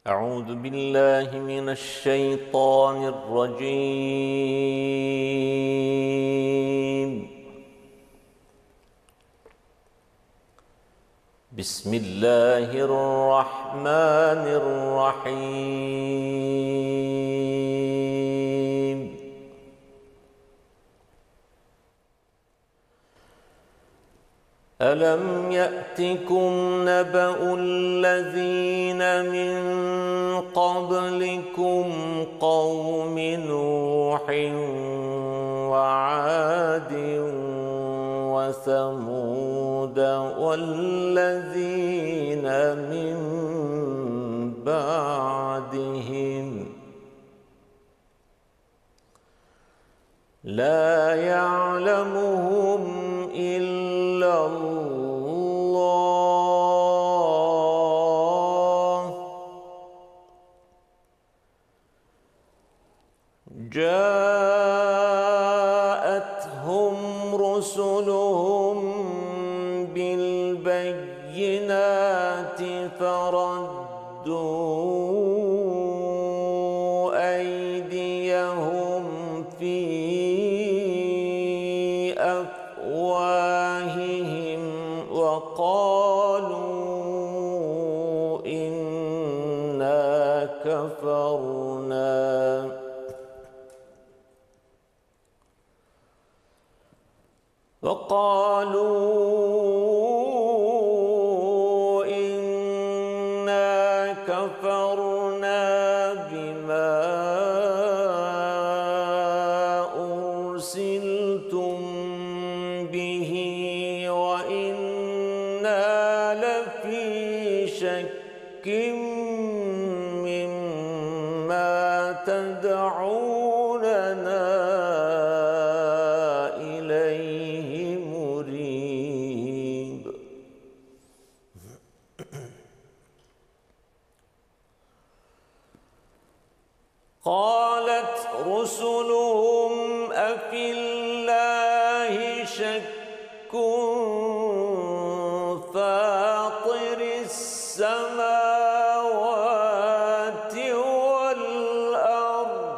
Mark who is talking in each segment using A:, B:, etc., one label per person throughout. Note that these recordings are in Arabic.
A: أعوذ بالله من الشيطان الرجيم. بسم الله الرحمن الرحيم. ألم يأتكم نبأ الذين من قبلكم قوم نوح وعاد وثمود والذين من بعدهم لا يعلمهم إلا الله. جاءتهم رسلهم بالبينات فردوا أيديهم في أفواههم وقالوا إنا كفرنا بما أرسلتم به وإنا لفي شك مما تدعوننا إليه مريب. قالت رسلهم أفي الله شك فاطر السماوات والأرض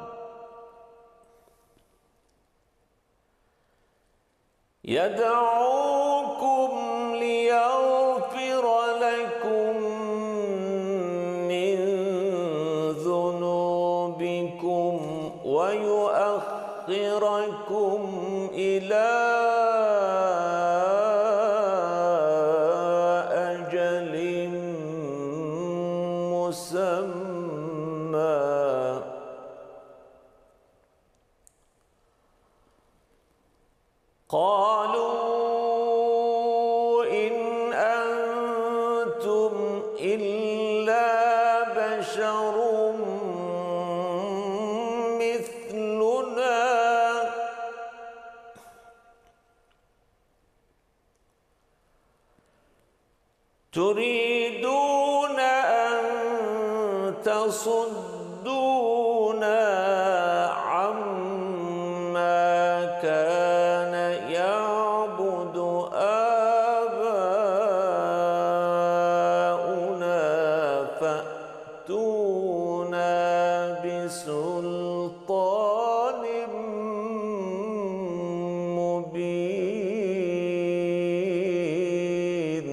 A: يدعوكم ليغفر لكم من ذنوبكم ويؤخركم إلى أجل مسمى. قالوا إن أنتم إلا بشر مثلنا تريدون أن تصدونا عما كان يعبد آباؤنا فأتونا بسلطان مبين.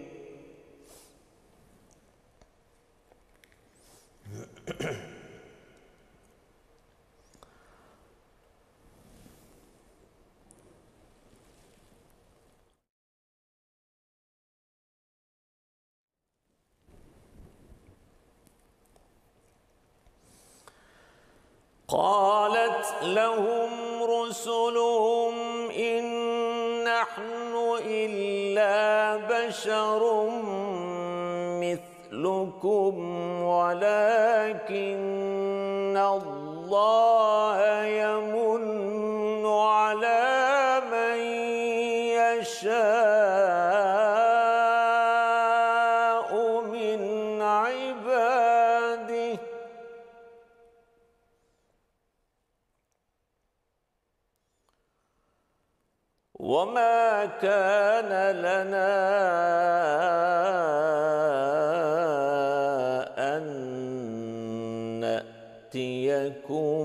A: قالت لهم رسلهم إن نحن إلا بشر مثلكم ولكن الله يمن على من يشاء من عباده وما كان لنا أن لكم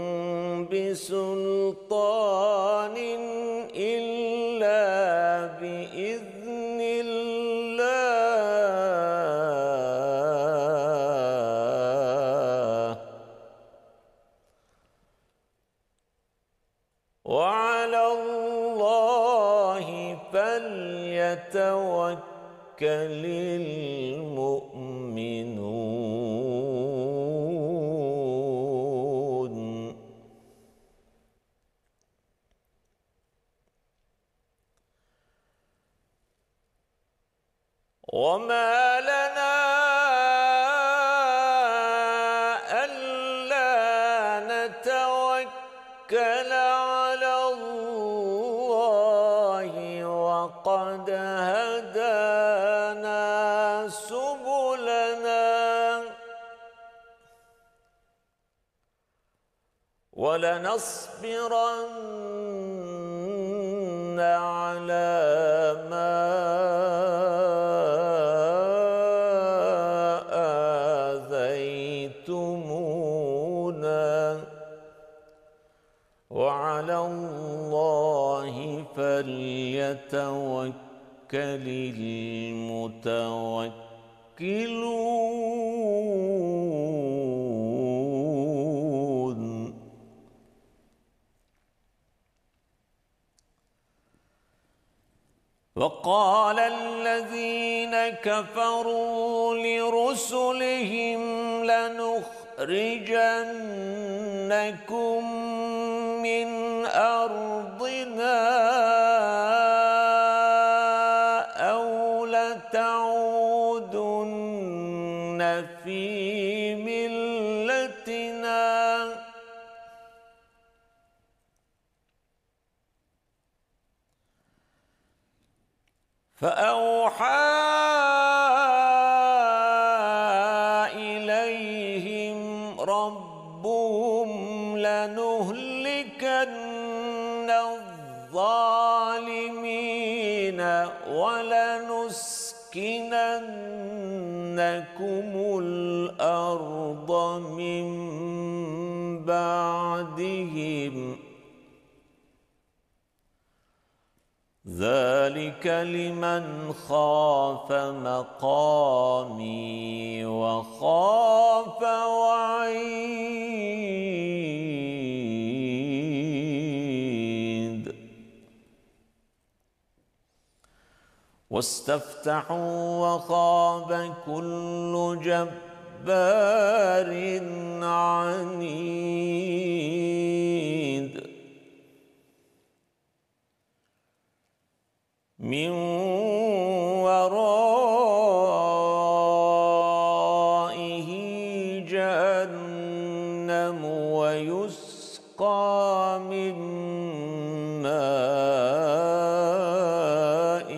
A: بسلطان إلا بإذن الله وعلى الله فليتوكل المؤمنون. وما لنا ألا نتوكل على الله وقد هدانا سبلنا ولنصبرن على ما آذيتمونا وعلى الله فليتوكل المتوكلون. وقال الذين كفروا لرسلهم لنخرجنكم من أرضنا أو لتعودن في ملتنا فأوحى إليهم ربهم لنهلكن الظالمين ولنسكننكم الأرض من بعدهم ذلك لمن خاف مقامي وخاف وعيد. واستفتحوا وخاب كل جبار عنيد من ورائه جهنم ويسقى من ماء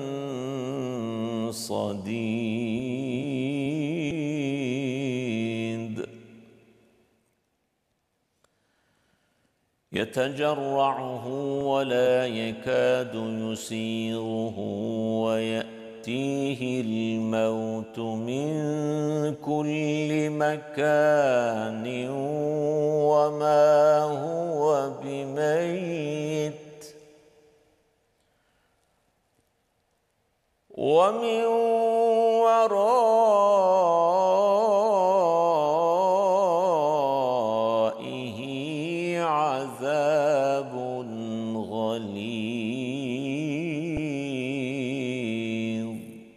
A: صديد يتجرعه ولا يكاد يسيغه ويأتيه الموت من كل مكان وما هو بميت ومن ورائه عذاب غليظ.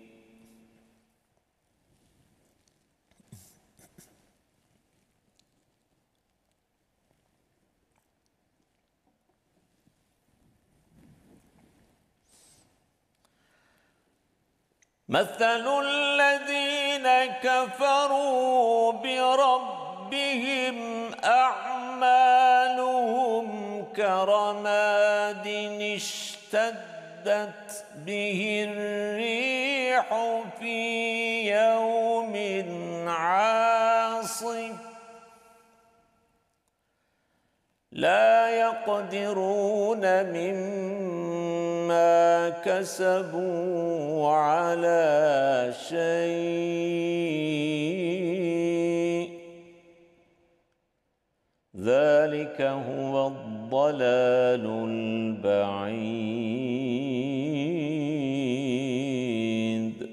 A: مثل الذين كفروا بربهم أعمالهم كرماد اشتدت به الريح في يوم عاصف لا يقدرون مما كسبوا على شيء ذلك هو الضلال البعيد.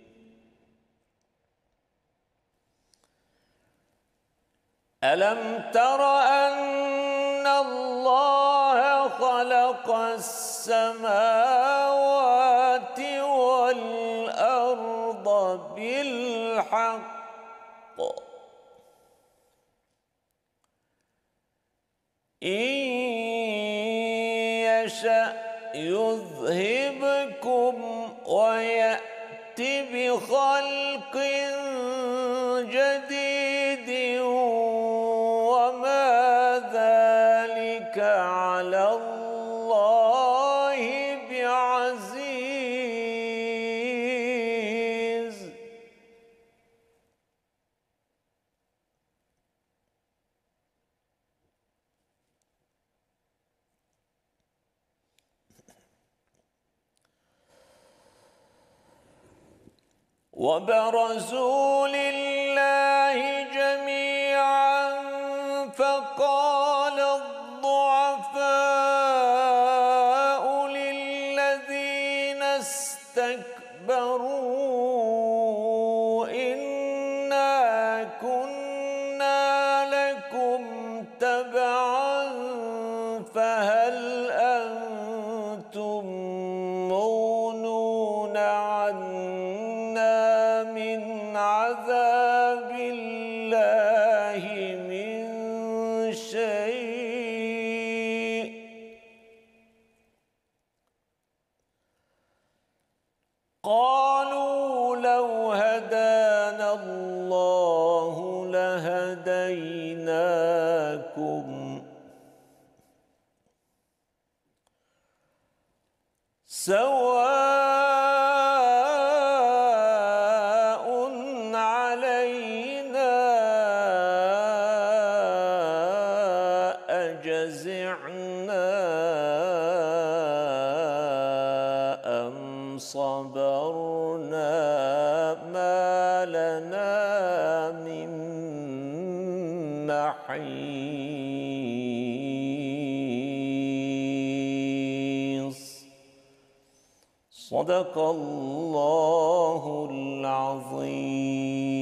A: ألم تر أن الله خلق السماوات والأرض بالحق إن يشأ يذهبكم ويأت بخلق جديد وما ذلك على الله بعزيز. وبرزوا لله جميعا فقال الضعفاء للذين استكبروا إنا كنا لكم تبعا فهل أنتم مغنون عنا من عذاب الله من شيء قالوا لو هدانا الله لهديناكم سواء علينا أجزعنا أم صبرنا ما لنا من محيص. صدق الله العظيم.